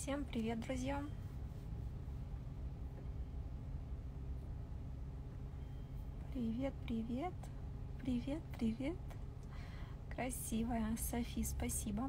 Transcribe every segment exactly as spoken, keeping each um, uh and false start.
Всем привет, друзья! Привет, привет, привет, привет! Красивая Софи, спасибо.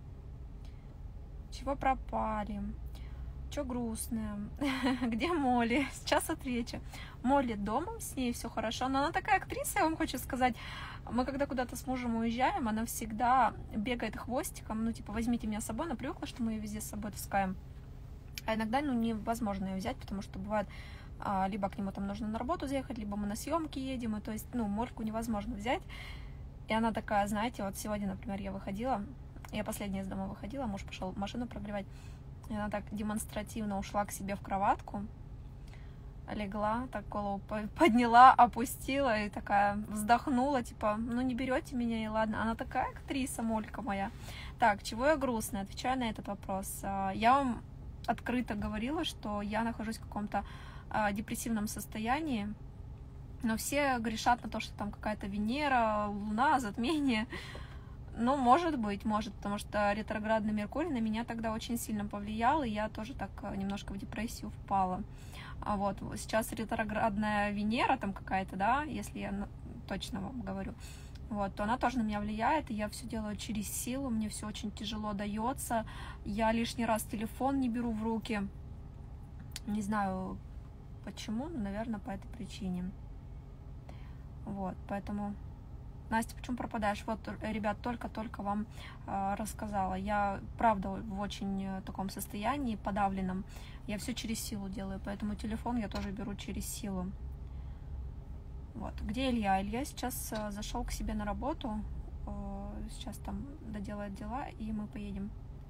Чего пропали? Чё грустная? Где Молли? Сейчас отвечу. Молли дома, с ней все хорошо, но она такая актриса, я вам хочу сказать. Мы когда куда-то с мужем уезжаем, она всегда бегает хвостиком, ну типа возьмите меня с собой, она привыкла, что мы ее везде с собой таскаем. А иногда ну, невозможно ее взять, потому что бывает, а, либо к нему там нужно на работу заехать, либо мы на съемки едем, и то есть, ну, Мольку невозможно взять. И она такая, знаете, вот сегодня, например, я выходила, я последняя из дома выходила, муж пошел машину прогревать, и она так демонстративно ушла к себе в кроватку, легла, так голову подняла, опустила и такая вздохнула, типа, ну не берете меня, и ладно. Она такая актриса, Молька моя. Так, чего я грустная? Отвечаю на этот вопрос. Я вам открыто говорила, что я нахожусь в каком-то а, депрессивном состоянии, но все грешат на то, что там какая-то Венера, Луна, затмение. Ну, может быть, может, потому что ретроградный Меркурий на меня тогда очень сильно повлиял, и я тоже так немножко в депрессию впала. А вот сейчас ретроградная Венера там какая-то, да, если я точно вам говорю, вот, то она тоже на меня влияет, и я все делаю через силу, мне все очень тяжело дается, я лишний раз телефон не беру в руки, не знаю почему, но, наверное, по этой причине. Вот, поэтому, Настя, почему пропадаешь? Вот, ребят, только-только вам э, рассказала, я, правда, в очень таком состоянии подавленном, я все через силу делаю, поэтому телефон я тоже беру через силу. Вот. Где Илья? Илья сейчас э, зашел к себе на работу, э, сейчас там доделает дела, и мы поедем.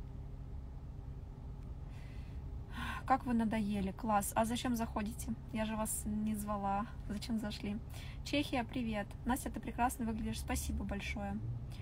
Как вы надоели, класс. А зачем заходите? Я же вас не звала. Зачем зашли? Чехия, привет. Настя, ты прекрасно выглядишь. Спасибо большое.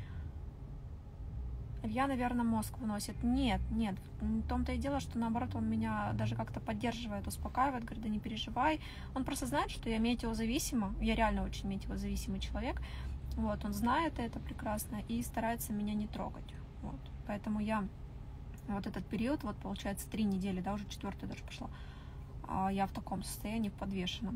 Илья, наверное, мозг выносит. Нет, нет. В том-то и дело, что наоборот он меня даже как-то поддерживает, успокаивает, говорит, да не переживай. Он просто знает, что я метеозависима. Я реально очень метеозависимый человек. Вот, он знает это прекрасно и старается меня не трогать. Вот. Поэтому я вот этот период, вот получается три недели, да, уже четвертая даже пошла, я в таком состоянии, в подвешенном.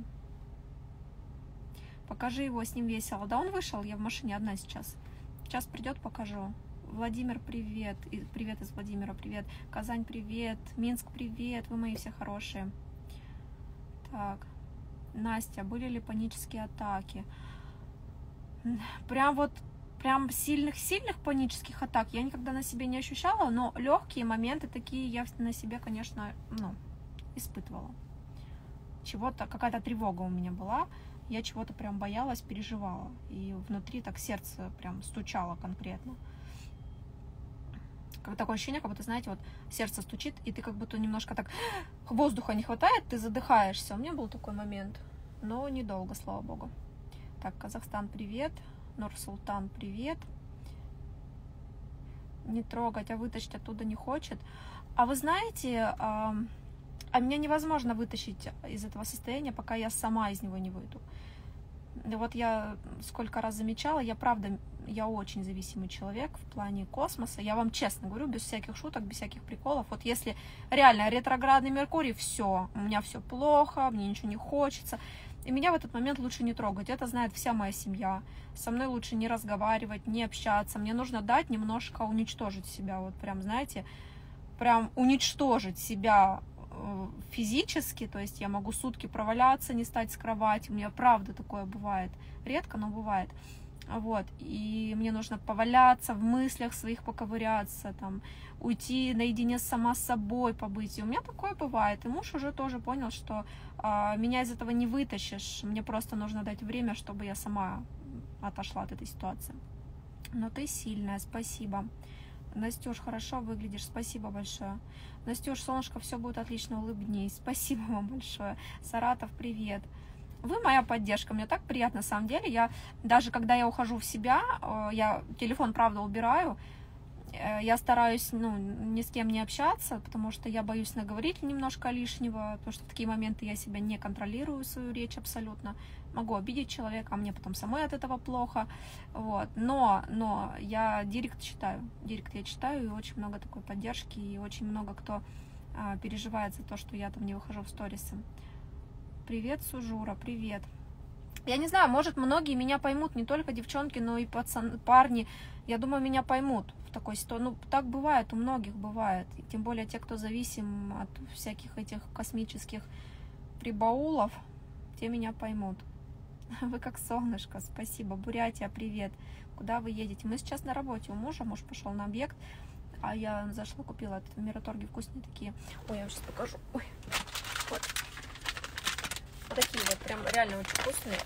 Покажи его, с ним весело. Да он вышел, я в машине одна сейчас. Сейчас придет, покажу. Владимир, привет. Привет из Владимира, привет. Казань, привет. Минск, привет. Вы мои все хорошие. Так. Настя, были ли панические атаки? Прям вот, прям сильных-сильных панических атак я никогда на себе не ощущала, но легкие моменты такие я на себе, конечно, ну, испытывала. Чего-то, какая-то тревога у меня была. Я чего-то прям боялась, переживала. И внутри так сердце прям стучало конкретно. Как такое ощущение, как будто, знаете, вот сердце стучит, и ты как будто немножко так воздуха не хватает, ты задыхаешься. У меня был такой момент, но недолго, слава богу. Так, Казахстан, привет. Нур-Султан, привет. Не трогать, а вытащить оттуда не хочет. А вы знаете, а, а меня невозможно вытащить из этого состояния, пока я сама из него не выйду. И вот я сколько раз замечала, я правда, я очень зависимый человек в плане космоса. Я вам честно говорю, без всяких шуток, без всяких приколов. Вот если реально ретроградный Меркурий, все, у меня все плохо, мне ничего не хочется. И меня в этот момент лучше не трогать. Это знает вся моя семья. Со мной лучше не разговаривать, не общаться. Мне нужно дать немножко уничтожить себя. Вот прям, знаете, прям уничтожить себя физически, то есть я могу сутки проваляться, не встать с кровати, у меня правда такое бывает, редко, но бывает, вот, и мне нужно поваляться, в мыслях своих поковыряться, там, уйти наедине сама с собой побыть, и у меня такое бывает, и муж уже тоже понял, что а, меня из этого не вытащишь, мне просто нужно дать время, чтобы я сама отошла от этой ситуации. Но ты сильная, спасибо. Настюш, хорошо выглядишь, спасибо большое. Настюш, солнышко, все будет отлично, улыбнись. Спасибо вам большое. Саратов, привет. Вы моя поддержка, мне так приятно, на самом деле. Я даже когда я ухожу в себя, я телефон, правда, убираю, я стараюсь, ну, ни с кем не общаться, потому что я боюсь наговорить немножко лишнего, потому что в такие моменты я себя не контролирую, свою речь абсолютно. Могу обидеть человека, а мне потом самой от этого плохо. Вот. Но, но я директ читаю. Директ я читаю, и очень много такой поддержки, и очень много кто а, переживает за то, что я там не выхожу в сторисы. Привет, Сужура, привет. Я не знаю, может, многие меня поймут, не только девчонки, но и пацаны, парни. Я думаю, меня поймут в такой ситуации. Ну, так бывает, у многих бывает. И тем более те, кто зависим от всяких этих космических прибаулов, те меня поймут. Вы как солнышко, спасибо. Бурятия, привет. Куда вы едете? Мы сейчас на работе у мужа, муж пошел на объект, а я зашла, купила в Мираторге вкусные такие. Ой, я вам сейчас покажу. Ой, вот. Вот такие вот, прям реально очень вкусные.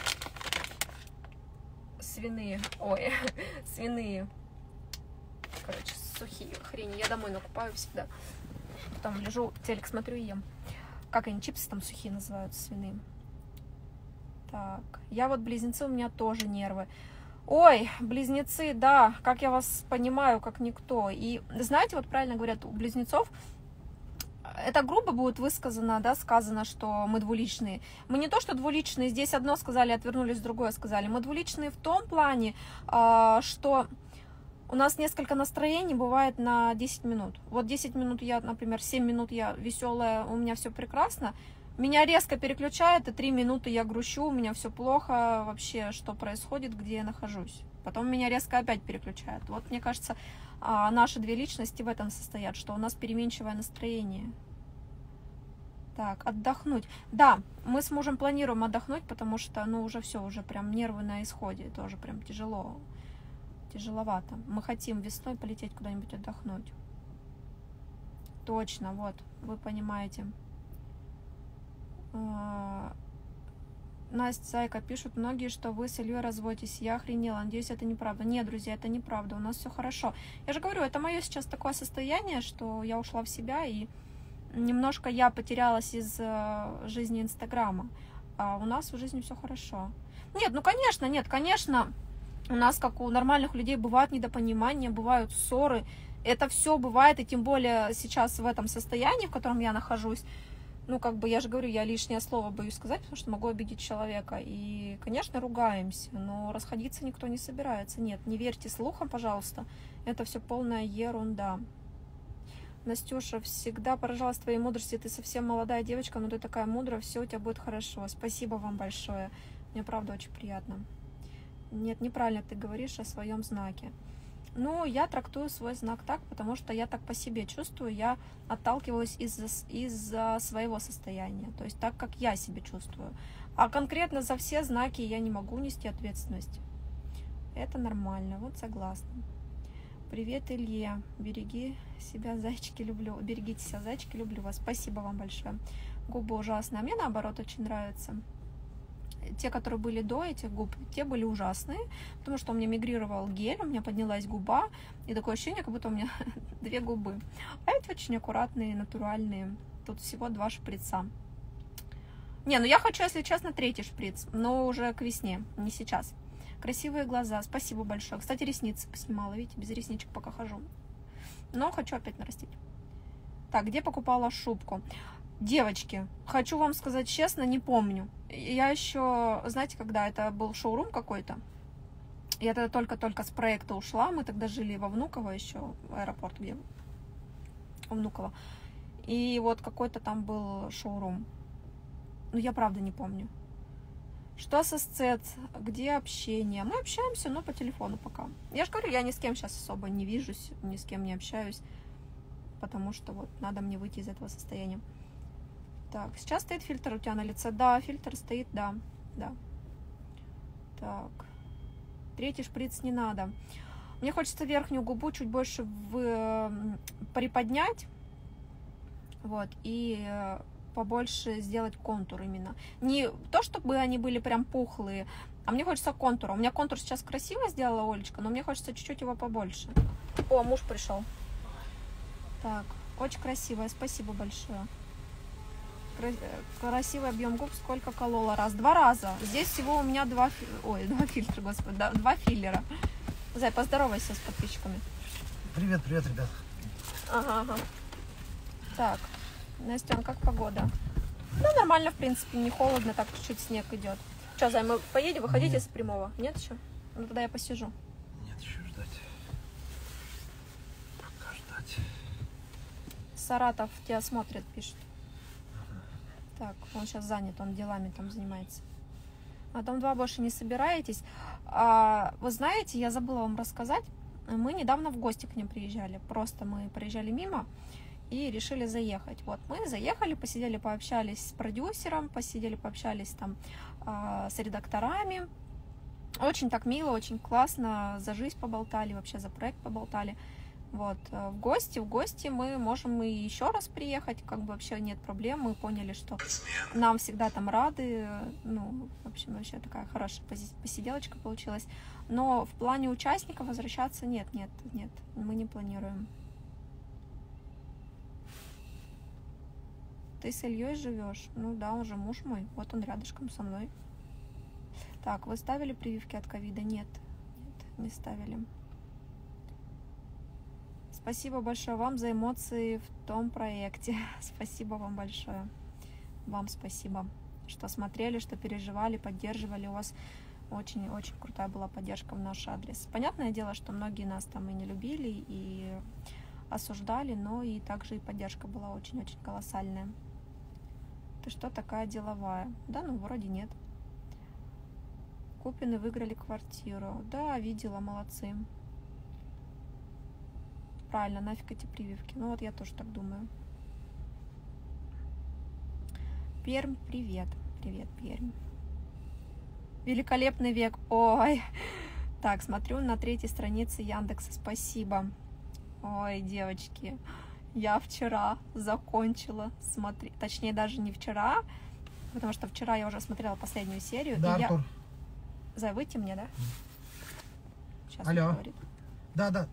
Свиные, ой, свиные, короче, сухие хрени. Я домой накупаю всегда. Потом лежу, телек смотрю и ем. Как они, чипсы там сухие называются, свиные. Так, я вот близнецы, у меня тоже нервы. Ой, близнецы, да, как я вас понимаю, как никто. И знаете, вот правильно говорят, у близнецов это грубо будет высказано, да, сказано, что мы двуличные. Мы не то, что двуличные, здесь одно сказали, отвернулись, другое сказали. Мы двуличные в том плане, что у нас несколько настроений бывает на десять минут. Вот десять минут я, например, семь минут я веселая, у меня все прекрасно. Меня резко переключает, и три минуты я грущу, у меня все плохо, вообще, что происходит, где я нахожусь. Потом меня резко опять переключает. Вот, мне кажется, наши две личности в этом состоят, что у нас переменчивое настроение. Так, отдохнуть. Да, мы с мужем планируем отдохнуть, потому что, ну, уже все, уже прям нервы на исходе, тоже прям тяжело, тяжеловато. Мы хотим весной полететь куда-нибудь отдохнуть. Точно, вот, вы понимаете. Настя, Зайка, пишут многие, что вы с Ильей разводитесь. Я охренела, надеюсь, это неправда. Нет, друзья, это неправда, у нас все хорошо. Я же говорю, это мое сейчас такое состояние, что я ушла в себя, и немножко я потерялась из жизни Инстаграма. А у нас в жизни все хорошо. Нет, ну конечно, нет, конечно, у нас, как у нормальных людей, бывают недопонимания, бывают ссоры. Это все бывает, и тем более сейчас в этом состоянии, в котором я нахожусь. Ну, как бы, я же говорю, я лишнее слово боюсь сказать, потому что могу обидеть человека. И, конечно, ругаемся, но расходиться никто не собирается. Нет, не верьте слухам, пожалуйста. Это все полная ерунда. Настюша, всегда поражалась твоей мудрости. Ты совсем молодая девочка, но ты такая мудрая, все у тебя будет хорошо. Спасибо вам большое. Мне, правда, очень приятно. Нет, неправильно ты говоришь о своем знаке. Ну, я трактую свой знак так, потому что я так по себе чувствую, я отталкиваюсь из-за из-за своего состояния, то есть так, как я себя чувствую. А конкретно за все знаки я не могу нести ответственность. Это нормально, вот согласна. Привет, Илья. Береги себя, зайчики, люблю. Берегите себя, зайчики, люблю вас. Спасибо вам большое. Губы ужасные, а мне наоборот очень нравится. Те, которые были до этих губ, те были ужасные, потому что у меня мигрировал гель, у меня поднялась губа, и такое ощущение, как будто у меня две губы. А эти очень аккуратные, натуральные. Тут всего два шприца. Не, ну я хочу, если честно, третий шприц, но уже к весне, не сейчас. Красивые глаза, спасибо большое. Кстати, ресницы поснимала, видите, без ресничек пока хожу. Но хочу опять нарастить. Так, где покупала шубку? Девочки, хочу вам сказать честно, не помню. Я еще, знаете, когда это был шоурум какой-то, я тогда только-только с проекта ушла, мы тогда жили во Внуково еще, аэропорт где, Внуково. И вот какой-то там был шоурум. Ну, я правда не помню. Что со сцет? Где общение? Мы общаемся, но по телефону пока. Я же говорю, я ни с кем сейчас особо не вижусь, ни с кем не общаюсь, потому что вот надо мне выйти из этого состояния. Так, сейчас стоит фильтр у тебя на лице. Да, фильтр стоит, да, да. Так, третий шприц не надо. Мне хочется верхнюю губу чуть больше в... приподнять, вот, и побольше сделать контур именно. Не то, чтобы они были прям пухлые, а мне хочется контура. У меня контур сейчас красиво сделала Олечка, но мне хочется чуть-чуть его побольше. О, муж пришел. Так, очень красивая, спасибо большое. Красивый объем губ, сколько колола? Раз, два раза. Здесь всего у меня два, ой, два фильтра, господи, два филлера. Зай, поздоровайся с подписчиками. Привет, привет, ребят. Ага, ага. Так, Настен, как погода? Ну, нормально, в принципе, не холодно, так чуть-чуть снег идет. Что, Зай, мы поедем, выходите Нет. С прямого? Нет еще? Ну, тогда я посижу. Нет, еще ждать. Пока ждать. Саратов тебя смотрит, пишет. Так, он сейчас занят, он делами там занимается. А дом два больше не собираетесь? А, вы знаете, я забыла вам рассказать. Мы недавно в гости к ним приезжали. Просто мы проезжали мимо и решили заехать. Вот мы заехали, посидели, пообщались с продюсером, посидели, пообщались там а, с редакторами. Очень так мило, очень классно, за жизнь поболтали, вообще за проект поболтали. Вот, в гости, в гости мы можем и еще раз приехать, как бы вообще нет проблем. Мы поняли, что нам всегда там рады. Ну, в общем, вообще такая хорошая посиделочка получилась. Но в плане участников возвращаться нет, нет, нет, мы не планируем. Ты с Ильей живешь? Ну да, он же муж мой, вот он рядышком со мной. Так, вы ставили прививки от ковида? Нет, нет, не ставили. Спасибо большое вам за эмоции в том проекте. Спасибо вам большое. Вам спасибо, что смотрели, что переживали, поддерживали. У вас очень-очень крутая была поддержка в наш адрес. Понятное дело, что многие нас там и не любили, и осуждали, но и также и поддержка была очень-очень колоссальная. Ты что, такая деловая? Да, ну вроде нет. Купины выиграли квартиру. Да, видела, молодцы. Правильно, нафиг эти прививки. Ну вот я тоже так думаю. Пермь, привет. Привет, Пермь. Великолепный век. Ой. Так, смотрю на третьей странице Яндекса. Спасибо. Ой, девочки. Я вчера закончила смотреть. Точнее, даже не вчера. Потому что вчера я уже смотрела последнюю серию. Да, и Артур. Я... Зай, выйти мне, да? Сейчас Алло. он говорит. Да, да.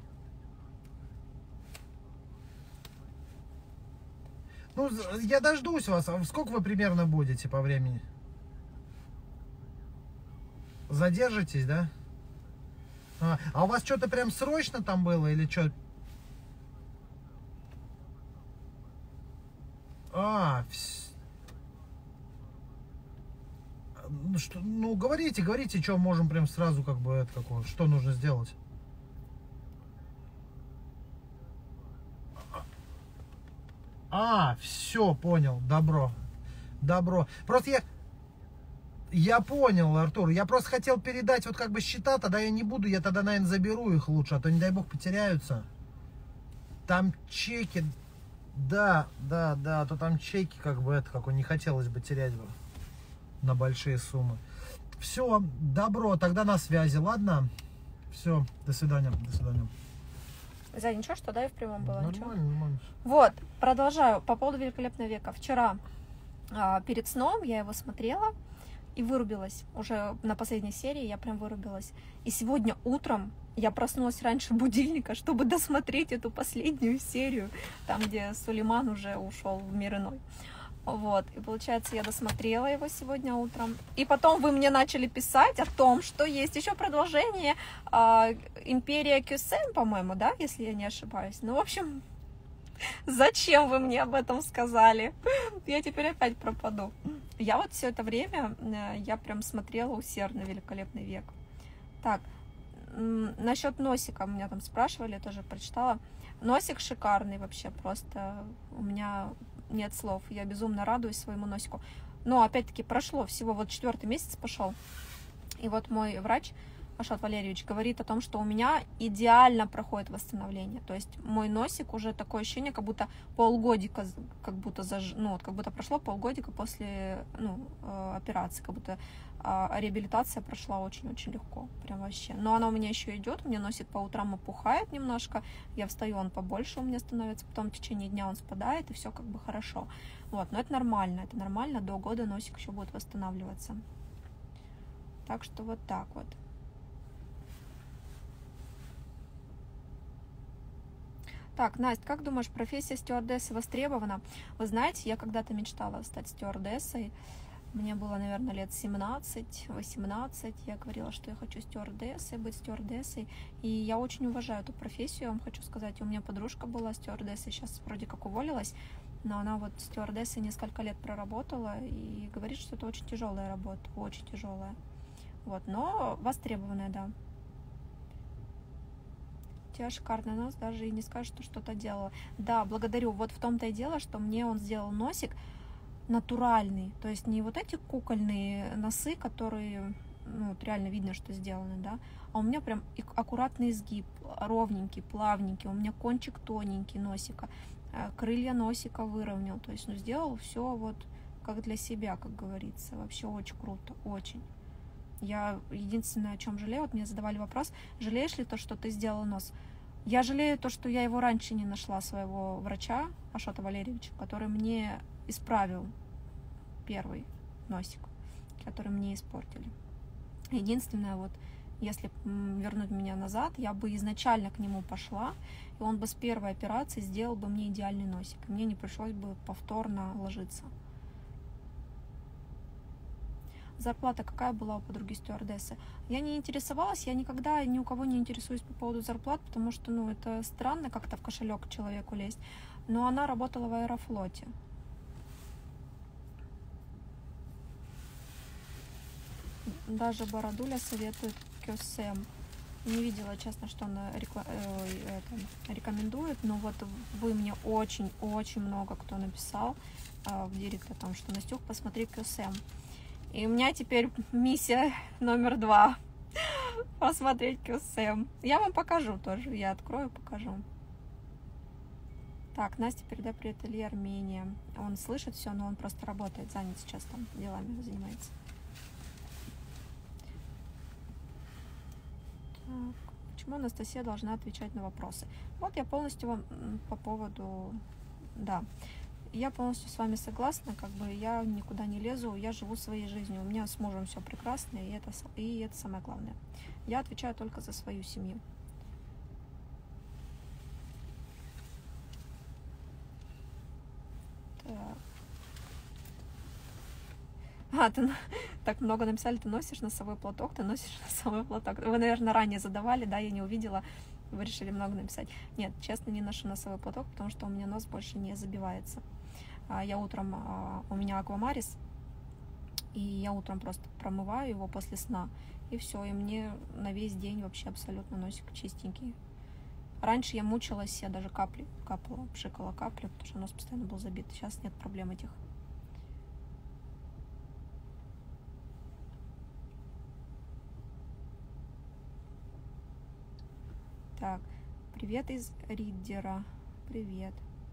Ну, я дождусь вас. А сколько вы примерно будете по времени? Задержитесь, да? А, а у вас что-то прям срочно там было или что? А, вс... ну, что, ну, говорите, говорите, что можем прям сразу, как бы, это, какое, что нужно сделать. А, все, понял, добро, добро. Просто я, я понял, Артур, я просто хотел передать вот как бы счета, тогда я не буду, я тогда, наверное, заберу их лучше, а то, не дай бог, потеряются. Там чеки, да, да, да, а то там чеки, как бы, это, как не хотелось бы терять бы на большие суммы. Все, добро, тогда на связи, ладно? Все, до свидания, до свидания. За ничего, что да, и в прямом было. Нормально, ничего. нормально. Вот, продолжаю по поводу «Великолепного века». Вчера а, перед сном я его смотрела и вырубилась. Уже на последней серии я прям вырубилась. И сегодня утром я проснулась раньше будильника, чтобы досмотреть эту последнюю серию, там, где Сулейман уже ушел в мир иной. Вот, и получается, я досмотрела его сегодня утром. И потом вы мне начали писать о том, что есть еще продолжение э, Империя Кюсен, по-моему, да, если я не ошибаюсь. Ну, в общем, зачем вы мне об этом сказали? Я теперь опять пропаду. Я вот все это время, э, я прям смотрела усердно «Великолепный век». Так, насчет носика меня там спрашивали, я тоже прочитала. Носик шикарный вообще, просто у меня... нет слов, я безумно радуюсь своему носику. Но опять-таки прошло всего, вот четвертый месяц пошел. И вот мой врач, Ашат Валерьевич, говорит о том, что у меня идеально проходит восстановление. То есть мой носик уже такое ощущение, как будто полгодика, как будто, заж... ну, вот, как будто прошло полгодика после ну, операции, как будто а реабилитация прошла очень-очень легко, прям вообще. Но она у меня еще идет, у меня носик по утрам опухает немножко, я встаю, он побольше у меня становится, потом в течение дня он спадает, и все как бы хорошо. Вот, но это нормально, это нормально, до года носик еще будет восстанавливаться. Так что вот так вот. Так, Настя, как думаешь, профессия стюардессы востребована? Вы знаете, я когда-то мечтала стать стюардессой. Мне было, наверное, лет семнадцать-восемнадцать. Я говорила, что я хочу стюардессой, быть стюардессой. И я очень уважаю эту профессию, я вам хочу сказать. У меня подружка была стюардессой, сейчас вроде как уволилась. Но она вот стюардессой несколько лет проработала и говорит, что это очень тяжелая работа, очень тяжелая. Вот, но востребованная, да. У тебя шикарный нос, даже и не скажешь, что что-то делала. Да, благодарю. Вот в том-то и дело, что мне он сделал носик натуральный. То есть не вот эти кукольные носы, которые, ну, вот реально видно, что сделаны, да. А у меня прям аккуратный изгиб, ровненький, плавненький. У меня кончик тоненький носика. Крылья носика выровнял. То есть, ну, сделал все вот как для себя, как говорится. Вообще очень круто, очень. Я единственное, о чем жалею, вот мне задавали вопрос, жалеешь ли то, что ты сделала нос? Я жалею то, что я его раньше не нашла, своего врача, Ашота Валерьевича, который мне исправил первый носик, который мне испортили. Единственное, вот, если вернуть меня назад, я бы изначально к нему пошла, и он бы с первой операции сделал бы мне идеальный носик, и мне не пришлось бы повторно ложиться. Зарплата какая была у подруги стюардессы? Я не интересовалась, я никогда ни у кого не интересуюсь по поводу зарплат, потому что, ну, это странно как-то в кошелек человеку лезть. Но она работала в Аэрофлоте. Даже Бородуля советует Кёсэм. Не видела, честно, что она рекла... э, это, рекомендует, но вот вы мне очень-очень много кто написал э, в директ о том, что Настюх, посмотри Кёсэм. И у меня теперь миссия номер два. Посмотреть Кёсэм. Я вам покажу тоже. Я открою, покажу. Так, Настя, передай привет Илье, Армения. Он слышит все, но он просто работает, занят сейчас там делами, занимается. Так, почему Анастасия должна отвечать на вопросы? Вот я полностью вам по поводу... Да. Я полностью с вами согласна, как бы я никуда не лезу, я живу своей жизнью, у меня с мужем все прекрасно, и это, и это самое главное. Я отвечаю только за свою семью. Так, а, ты так много написали, ты носишь носовой платок, ты носишь носовой платок. Вы, наверное, ранее задавали, да, я не увидела, вы решили много написать. Нет, честно, не ношу носовой платок, потому что у меня нос больше не забивается. Я утром, у меня аквамарис, и я утром просто промываю его после сна, и все, и мне на весь день вообще абсолютно носик чистенький. Раньше я мучилась, я даже капли капала, пшикала капли, потому что нос постоянно был забит. Сейчас нет проблем этих. Так, привет из Риддера. Привет.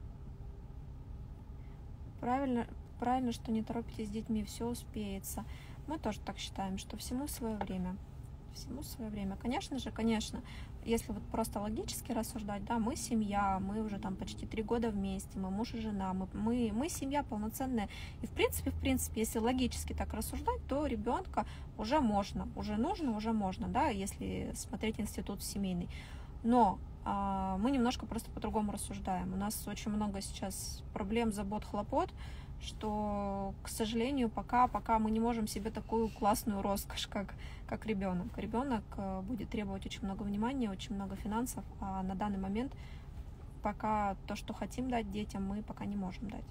Правильно, правильно, что не торопитесь с детьми, все успеется. Мы тоже так считаем, что всему свое время. Всему свое время. Конечно же, конечно, если вот просто логически рассуждать, да, мы семья, мы уже там почти три года вместе, мы муж и жена, мы, мы, мы семья полноценная. И в принципе, в принципе, если логически так рассуждать, то ребенка уже можно, уже нужно, уже можно, да, если смотреть институт семейный. Но а, мы немножко просто по-другому рассуждаем. У нас очень много сейчас проблем, забот, хлопот, что, к сожалению, пока, пока мы не можем себе такую классную роскошь, как, как ребенок. Ребенок будет требовать очень много внимания, очень много финансов, а на данный момент пока то, что хотим дать детям, мы пока не можем дать.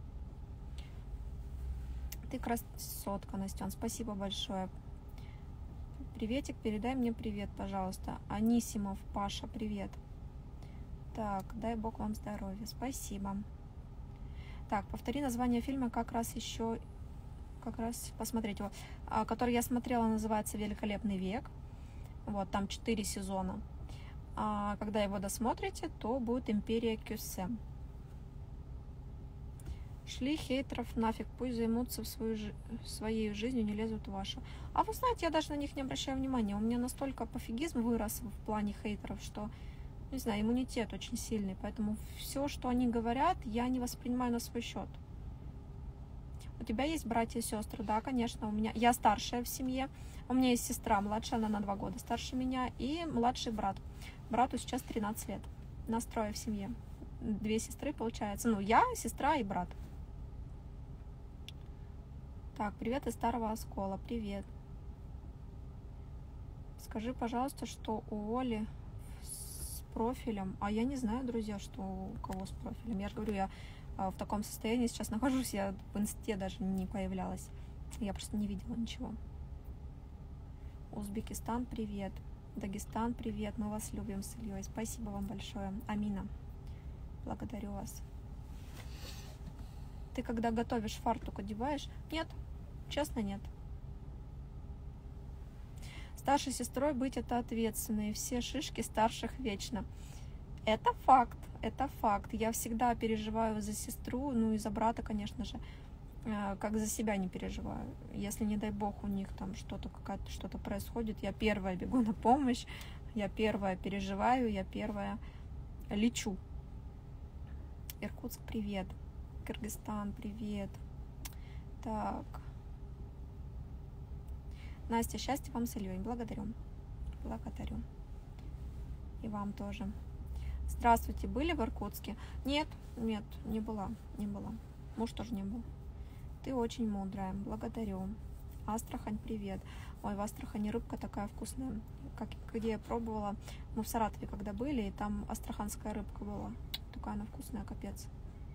Ты красотка, Настен, спасибо большое. Приветик, передай мне привет, пожалуйста. Анисимов, Паша, привет. Так, дай бог вам здоровья, спасибо. Так, повтори название фильма, как раз еще, как раз посмотреть его, который я смотрела, называется «Великолепный век». Вот, там четыре сезона. А когда его досмотрите, то будет «Империя Кёсэм». Шли хейтеров нафиг, пусть займутся в свою, своей жизнью, не лезут в вашу. А вы знаете, я даже на них не обращаю внимания. У меня настолько пофигизм вырос в плане хейтеров, что, не знаю, иммунитет очень сильный. Поэтому все, что они говорят, я не воспринимаю на свой счет. У тебя есть братья и сестры? Да, конечно, у меня. Я старшая в семье. У меня есть сестра младшая, она на два года старше меня. И младший брат. Брату сейчас тринадцать лет. Нас трое в семье. Две сестры, получается. Ну, я, сестра и брат. Так, привет из Старого Оскола. Привет. Скажи, пожалуйста, что у Оли с профилем... А я не знаю, друзья, что у кого с профилем. Я же говорю, я в таком состоянии сейчас нахожусь. Я в инсте даже не появлялась. Я просто не видела ничего. Узбекистан, привет. Дагестан, привет, мы вас любим с Ильей. Спасибо вам большое. Амина, благодарю вас. Ты когда готовишь, фартук одеваешь? Нет, честно, нет. Старшей сестрой быть — это ответственно, и все шишки старших вечно. Это факт, это факт. Я всегда переживаю за сестру, ну и за брата, конечно же, как за себя не переживаю. Если, не дай бог, у них там что-то, какая-то что-то происходит, я первая бегу на помощь, я первая переживаю, я первая лечу. Иркутск, привет. Кыргызстан, привет. Так. Настя, счастья вам с Ильей. Благодарю. Благодарю. И вам тоже. Здравствуйте, были в Иркутске? Нет, нет, не была, не была. Муж тоже не был. Ты очень мудрая. Благодарю. Астрахань, привет. Ой, в Астрахани рыбка такая вкусная. Как, где я пробовала. Мы в Саратове когда были, и там астраханская рыбка была. Такая она вкусная, капец.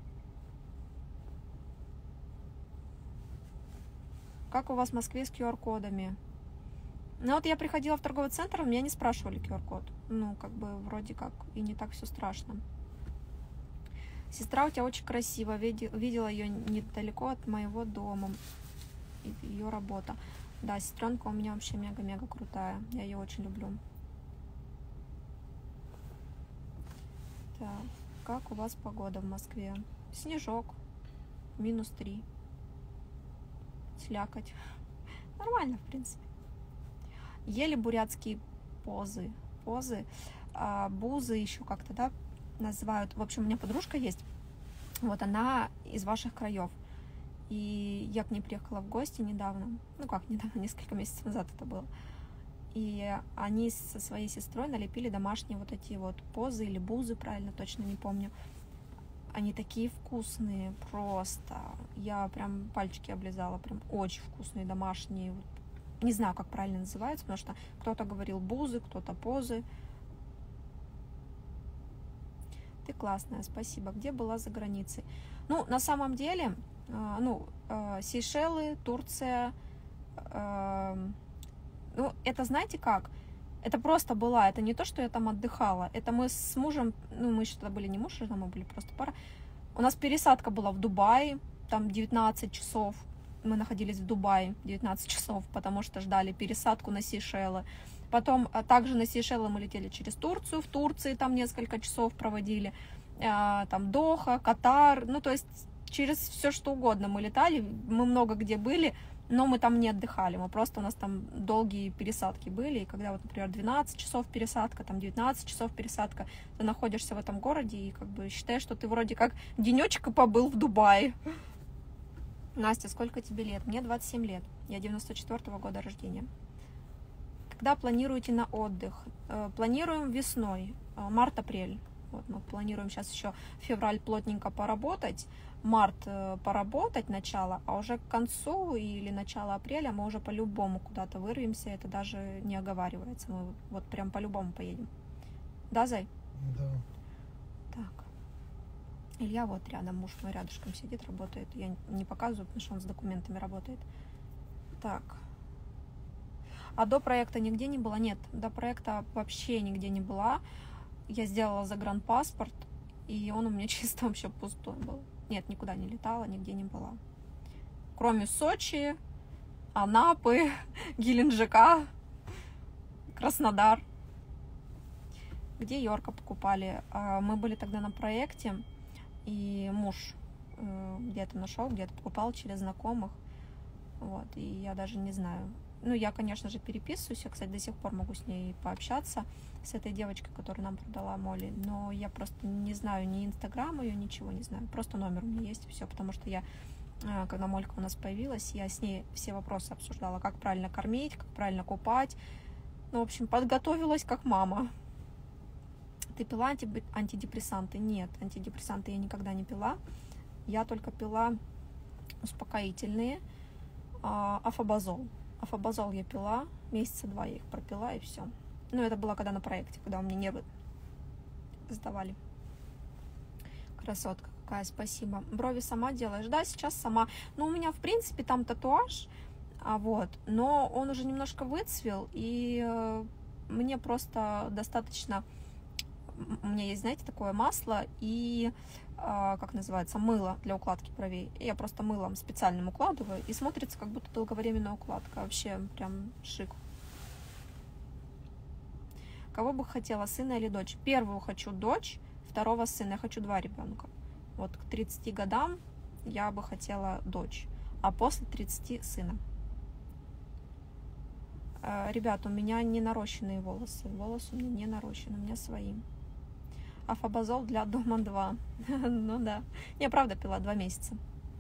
Как у вас в Москве с ку ар-кодами? Ну вот я приходила в торговый центр, меня не спрашивали ку ар-код. Ну, как бы вроде как и не так все страшно. Сестра у тебя очень красивая. Видела ее недалеко от моего дома. Ее работа. Да, сестренка у меня вообще мега-мега крутая. Я ее очень люблю. Так, как у вас погода в Москве? Снежок. Минус три. Слякоть. Нормально, в принципе. Ели бурятские позы. Позы. А, бузы еще как-то, да, называют. В общем, у меня подружка есть. Вот она из ваших краев. И я к ней приехала в гости недавно. Ну как недавно, несколько месяцев назад это было. И они со своей сестрой налепили домашние вот эти вот позы или бузы, правильно, точно не помню. Они такие вкусные, просто. Я прям пальчики облизала, прям очень вкусные, домашние. Не знаю, как правильно называются, потому что кто-то говорил бузы, кто-то позы. Ты классная, спасибо. Где была за границей? Ну, на самом деле, э, ну, э, Сейшелы, Турция. Э, ну, это знаете как? Это просто была, это не то, что я там отдыхала. Это мы с мужем, ну, мы еще тогда были не муж, жена, мы были просто пара. У нас пересадка была в Дубае, там девятнадцать часов. Мы находились в Дубае девятнадцать часов, потому что ждали пересадку на Сейшелы. Потом также на Сейшелы мы летели через Турцию. В Турции там несколько часов проводили. Там Доха, Катар. Ну, то есть через все, что угодно мы летали. Мы много где были, но мы там не отдыхали. Мы просто, у нас там долгие пересадки были. И когда вот, например, двенадцать часов пересадка, там девятнадцать часов пересадка, ты находишься в этом городе и как бы считаешь, что ты вроде как денечек и побыл в Дубае. Настя, сколько тебе лет? Мне двадцать семь лет. Я девяносто четвёртого года рождения. Когда планируете на отдых? Планируем весной, март-апрель. Вот мы планируем сейчас еще февраль плотненько поработать, март поработать начало, а уже к концу или начало апреля мы уже по-любому куда-то вырвемся. Это даже не оговаривается. Мы вот прям по-любому поедем. Да, Зай? Да. Так. Илья вот рядом, муж мой рядышком сидит, работает. Я не показываю, потому что он с документами работает. Так. А до проекта нигде не была? Нет, до проекта вообще нигде не была. Я сделала загранпаспорт, и он у меня чисто вообще пустой был. Нет, никуда не летала, нигде не была. Кроме Сочи, Анапы, Геленджика, Краснодар. Где Йорка покупали? Мы были тогда на проекте, и муж где-то нашел, где-то покупал через знакомых. Вот, и я даже не знаю. Ну, я, конечно же, переписываюсь. Я, кстати, до сих пор могу с ней пообщаться, с этой девочкой, которая нам продала Молли. Но я просто не знаю ни инстаграм ее, ничего не знаю. Просто номер у меня есть, и все. Потому что я, когда Молька у нас появилась, я с ней все вопросы обсуждала. Как правильно кормить, как правильно купать. Ну, в общем, подготовилась как мама. Ты пила антидепрессанты? Нет, антидепрессанты я никогда не пила. Я только пила успокоительные, афобазол. Афобазол я пила, месяца два я их пропила, и все. Ну, это было когда на проекте, когда у меня нервы сдавали. Красотка какая, спасибо. Брови сама делаешь? Да, сейчас сама. Ну, у меня, в принципе, там татуаж, а вот, но он уже немножко выцвел, и мне просто достаточно, у меня есть, знаете, такое масло и, как называется, мыло для укладки бровей. Я просто мылом специальным укладываю, и смотрится как будто долговременная укладка. Вообще прям шик. Кого бы хотела, сына или дочь? Первую хочу дочь, второго сына. Я хочу два ребенка. Вот к тридцати годам я бы хотела дочь, а после тридцати сына. Ребята, у меня не нарощенные волосы. Волосы у меня не нарощены, у меня свои. А фабазол для дома два. Ну да. Я правда пила два месяца.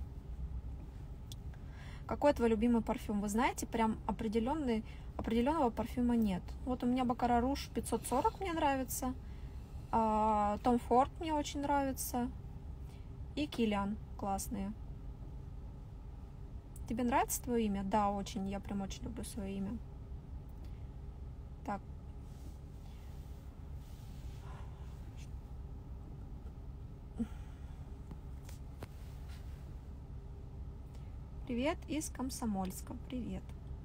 Какой твой любимый парфюм? Вы знаете, прям определенный, определенного парфюма нет. Вот у меня Баккара Руж пятьсот сорок мне нравится. Том Форд мне очень нравится. И Киллиан классные. Тебе нравится твое имя? Да, очень. Я прям очень люблю свое имя. Так. Привет из Комсомольска. Привет.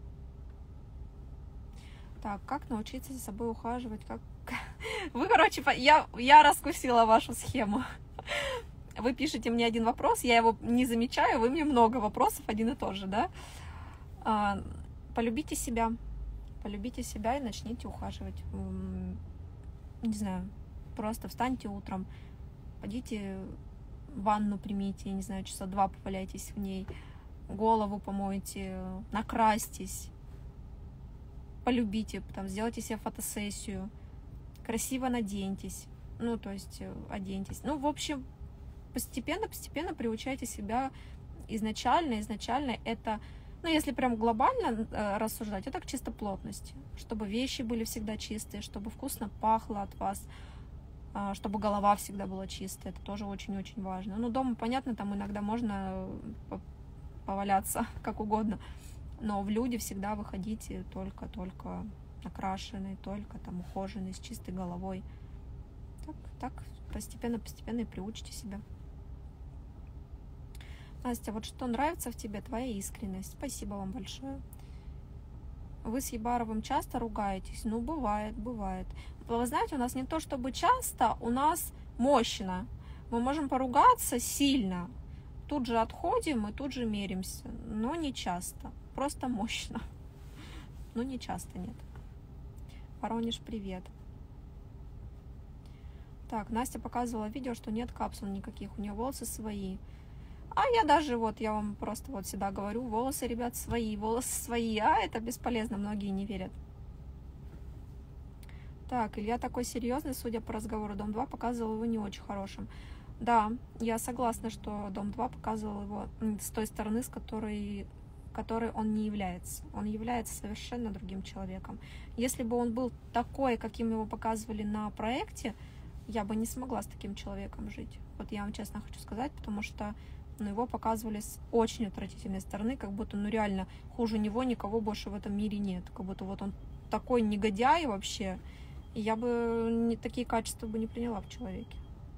Так, как научиться за собой ухаживать? Как... Вы, короче, я, я раскусила вашу схему. Вы пишете мне один вопрос, я его не замечаю, вы мне много вопросов, один и тот же, да? А, полюбите себя. Полюбите себя и начните ухаживать. Не знаю, просто встаньте утром, пойдите в ванну примите, не знаю, часа два поваляйтесь в ней, голову помойте, накрасьтесь, полюбите, там, сделайте себе фотосессию, красиво наденьтесь, ну, то есть оденьтесь. Ну, в общем, постепенно, постепенно приучайте себя изначально, изначально это... Ну, если прям глобально э, рассуждать, это к чистоплотности. Чтобы вещи были всегда чистые, чтобы вкусно пахло от вас, э, чтобы голова всегда была чистая. Это тоже очень-очень важно. Ну, дома, понятно, там иногда можно поваляться как угодно. Но в люди всегда выходите только-только накрашенные, только там ухоженные, с чистой головой. Так, так постепенно-постепенно и приучите себя. Настя, вот что нравится в тебе? Твоя искренность. Спасибо вам большое. Вы с Ебаровым часто ругаетесь? Ну, бывает, бывает. Вы знаете, у нас не то чтобы часто, у нас мощно. Мы можем поругаться сильно. Тут же отходим и тут же миримся. Но не часто. Просто мощно. Но не часто, нет. Воронеж, привет. Так, Настя показывала видео, что нет капсул никаких. У нее волосы свои. А я даже, вот, я вам просто вот всегда говорю, волосы, ребят, свои, волосы свои, а это бесполезно, многие не верят. Так, Илья такой серьезный, судя по разговору, Дом два показывал его не очень хорошим. Да, я согласна, что Дом два показывал его с той стороны, с которой, которой он не является. Он является совершенно другим человеком. Если бы он был такой, каким его показывали на проекте, я бы не смогла с таким человеком жить. Вот я вам честно хочу сказать, потому что но его показывали с очень отвратительной стороны, как будто, ну реально, хуже него никого больше в этом мире нет. Как будто вот он такой негодяй вообще, и я бы не, такие качества бы не приняла в человеке.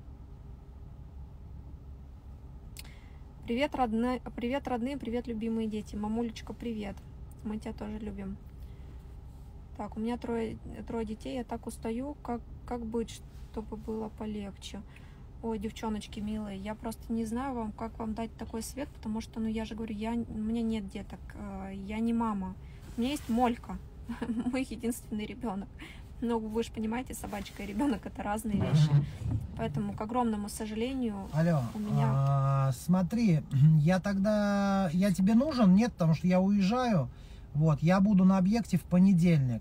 Привет, родные, привет, родные, привет, любимые дети. Мамулечка, привет. Мы тебя тоже любим. Так, у меня трое, трое детей, я так устаю, как, как быть, чтобы было полегче. Ой, девчоночки милые, я просто не знаю вам, как вам дать такой совет, потому что, ну, я же говорю, я, у меня нет деток, я не мама. У меня есть Молька, мой единственный ребенок. Но вы же понимаете, собачка и ребенок — это разные вещи. Поэтому, к огромному сожалению, Алло, у меня... а, смотри, я тогда... Я тебе нужен? Нет, потому что я уезжаю. Вот, я буду на объекте в понедельник.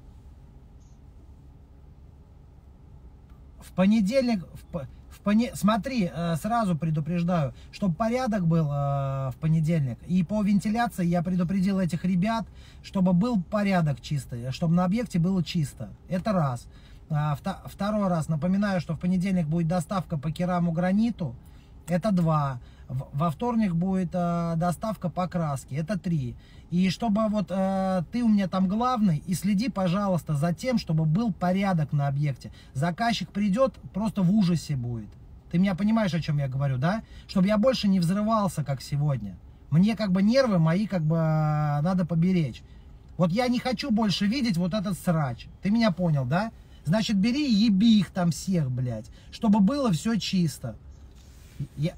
В понедельник... В... В поне... Смотри, сразу предупреждаю, чтобы порядок был в понедельник. И по вентиляции я предупредил этих ребят, чтобы был порядок чистый, чтобы на объекте было чисто. Это раз. Второй раз напоминаю, что в понедельник будет доставка по кераму граниту. Это два. Во вторник будет доставка по краске. Это три. И чтобы вот ты у меня там главный, и следи, пожалуйста, за тем, чтобы был порядок на объекте. Заказчик придет, просто в ужасе будет. Ты меня понимаешь, о чем я говорю, да? Чтобы я больше не взрывался, как сегодня. Мне как бы нервы мои как бы надо поберечь. Вот я не хочу больше видеть вот этот срач. Ты меня понял, да? Значит, бери и еби их там всех, блядь. Чтобы было все чисто. Я...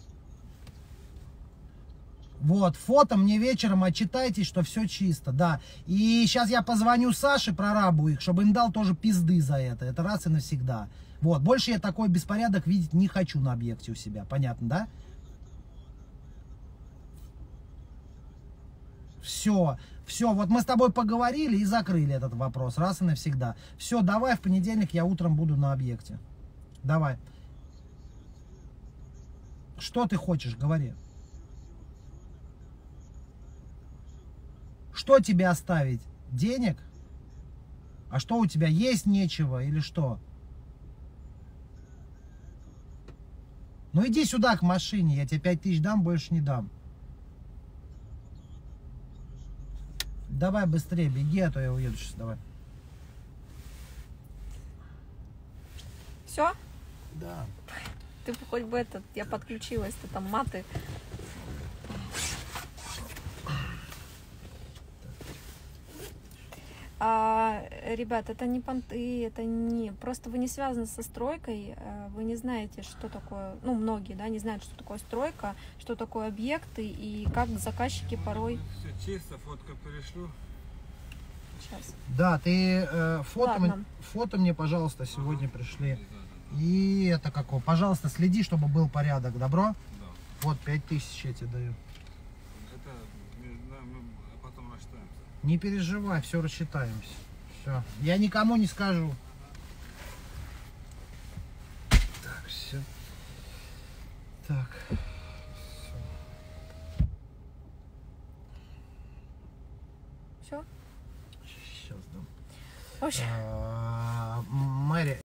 Вот, фото мне вечером отчитайтесь, что все чисто, да. И сейчас я позвоню Саше, прорабу их, чтобы им дал тоже пизды за это. Это раз и навсегда. Вот, больше я такой беспорядок видеть не хочу на объекте у себя. Понятно, да? Все, все, вот мы с тобой поговорили и закрыли этот вопрос раз и навсегда. Все, давай, в понедельник я утром буду на объекте. Давай. Что ты хочешь, говори. Что тебе оставить? Денег? А что у тебя, есть нечего или что? Ну иди сюда к машине, я тебе пять тысяч дам, больше не дам. Давай быстрее, беги, а то я уеду сейчас, давай. Все? Да. Ты хоть бы этот, я подключилась, ты там маты. А, ребят, это не понты, это не... Просто вы не связаны со стройкой, вы не знаете, что такое... Ну, многие, да, не знают, что такое стройка, что такое объекты и как заказчики порой... Все чисто, фотку перешлю. Сейчас. Да, ты э, фото, Ладно. фото мне, пожалуйста, сегодня пришли. И это какого? Пожалуйста, следи, чтобы был порядок, добро? Да. Вот, пять тысяч я тебе даю. Это мы, да, мы потом рассчитаемся. Не переживай, все рассчитаемся. Все. Я никому не скажу. Так, все. Так. Все? Сейчас дам. В общем... А, Мэри,